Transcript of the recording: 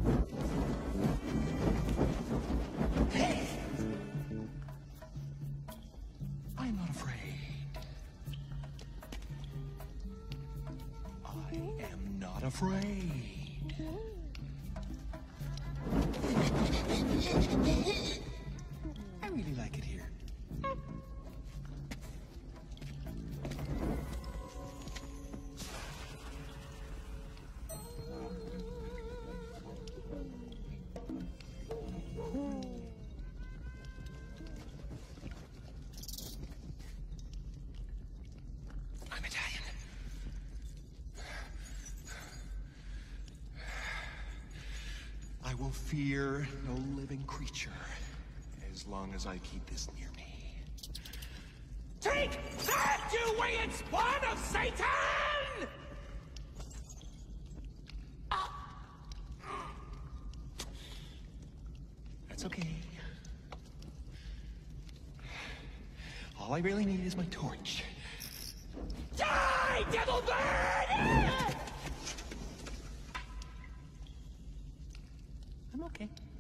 I'm not afraid. I am not afraid. I really like it here. I'm Italian. I will fear no living creature as long as I keep this near me. Take that, you winged spawn of Satan! That's okay. All I really need is my torch. Die, devil bird! I'm okay.